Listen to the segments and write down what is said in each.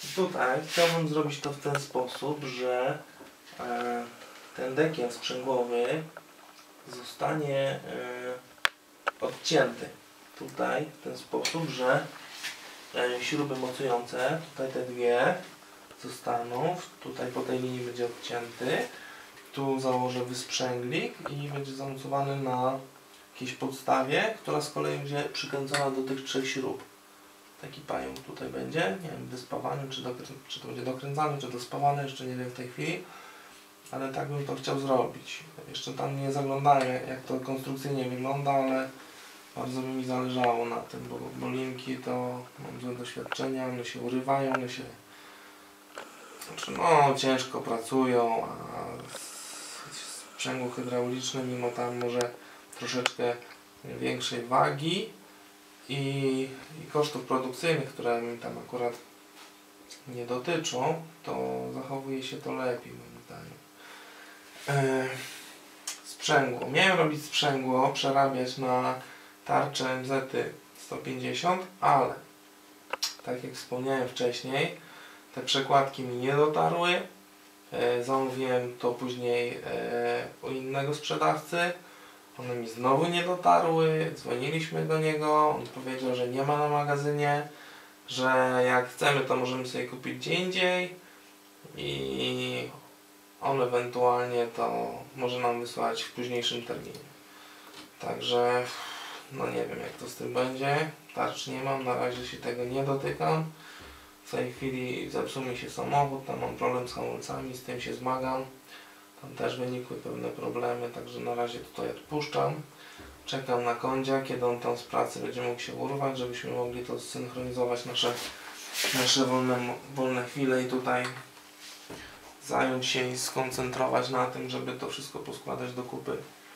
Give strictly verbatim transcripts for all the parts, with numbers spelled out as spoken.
Tutaj chciałbym zrobić to w ten sposób, że e, ten dekiel sprzęgłowy zostanie e, odcięty tutaj w ten sposób, że e, śruby mocujące, tutaj te dwie zostaną, tutaj po tej linii będzie odcięty, tu założę wysprzęglik i będzie zamocowany na jakiejś podstawie, która z kolei będzie przykręcona do tych trzech śrub. Taki pająk tutaj będzie, nie wiem, wyspawany, czy, czy to będzie dokręcany, czy dospawany, jeszcze nie wiem w tej chwili, ale tak bym to chciał zrobić. Jeszcze tam nie zaglądałem, jak to konstrukcyjnie wygląda, ale bardzo by mi zależało na tym, bo, bo linki to mam złe doświadczenia, one się urywają, one się znaczy, no, ciężko pracują, a sprzęgło hydrauliczne, mimo tam może troszeczkę większej wagi i, i kosztów produkcyjnych, które mi tam akurat nie dotyczą, to zachowuje się to lepiej moim zdaniem. E, sprzęgło. Miałem robić sprzęgło, przerabiać na tarcze M Z sto pięćdziesiąt, ale tak jak wspomniałem wcześniej, te przekładki mi nie dotarły. E, zamówiłem to później e, u innego sprzedawcy. One mi znowu nie dotarły. Dzwoniliśmy do niego. On powiedział, że nie ma na magazynie, że jak chcemy, to możemy sobie kupić gdzie indziej i on ewentualnie to może nam wysłać w późniejszym terminie. Także no nie wiem, jak to z tym będzie. Tarcz nie mam, na razie się tego nie dotykam. W tej chwili zepsuł mi się samochód, tam mam problem z hamulcami, z tym się zmagam. Tam też wynikły pewne problemy, także na razie tutaj odpuszczam. Czekam na kądzia, kiedy on tam z pracy będzie mógł się urwać, żebyśmy mogli to zsynchronizować nasze, nasze wolne, wolne chwile i tutaj zająć się i skoncentrować na tym, żeby to wszystko poskładać do kupy.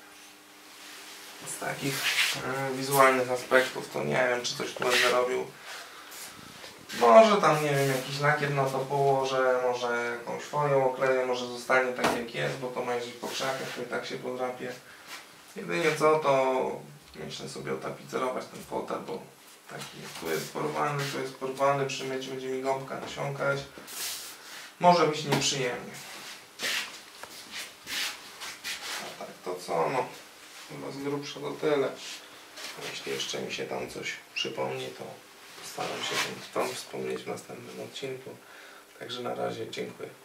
Z takich e, wizualnych aspektów to nie wiem, czy coś tu będę robił. Może tam, nie wiem, jakiś lakier na to położę, może jakąś folią okleję, może zostanie tak jak jest, bo to ma jeździć po krzakach, to i tak się podrapie. Jedynie co, to myślę sobie otapicerować ten fotel, bo taki tu jest porwany, tu jest porwany, przy myciu będzie mi gąbka nasiąkać. Może być nieprzyjemnie. A tak to co, no, chyba z grubsza to tyle. Jeśli jeszcze mi się tam coś przypomni, to staram się Wam wspomnieć w następnym odcinku. Także na razie dziękuję.